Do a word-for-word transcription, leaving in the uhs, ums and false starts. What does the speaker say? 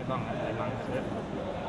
ต้องอาศัยมังคุด